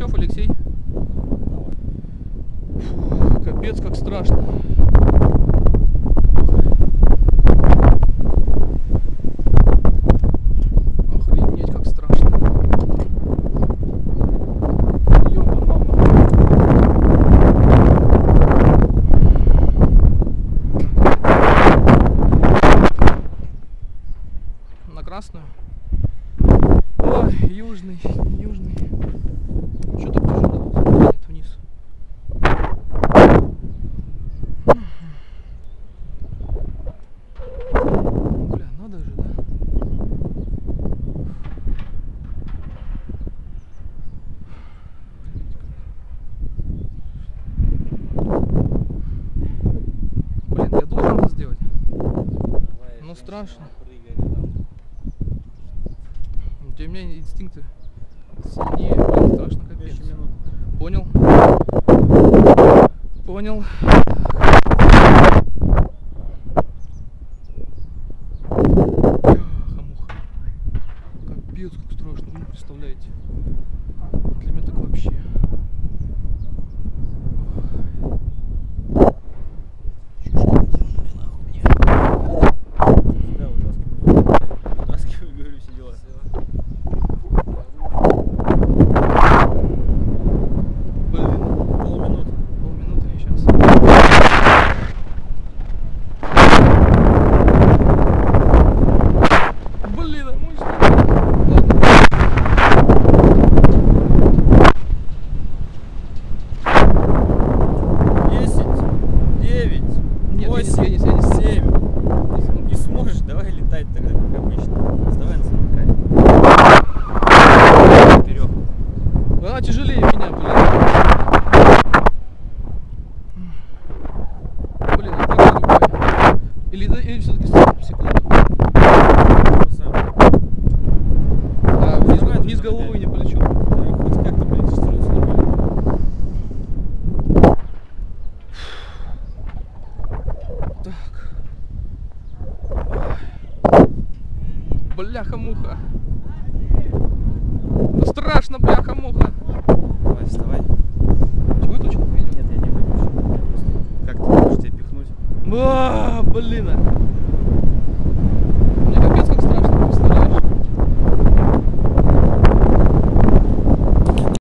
Пугачев Алексей. Фу, капец, как страшно. Охренеть, как страшно. Ёпа-мама. На красную. Ой, южный. Что так тяжело? Нет, вниз. Бля, надо же, да? Блин, я должен это сделать? Ну страшно. У меня инстинкты сильнее, блин, страшно капец. Понял? Понял. Хамуха. Капец, как страшно, вы не представляете. Для меня так вообще. Тяжелее меня, блин. Блин, отдыхай рукой. Или все-таки секунду. А, вниз головой не полечу. Хоть как-то полетишь, нормально. Так. Бляха-муха. Страшно, бляха-муха. Давай, вставай. Выключил видео? Нет, я не выключил. Как ты можешь тебя пихнуть? Блин.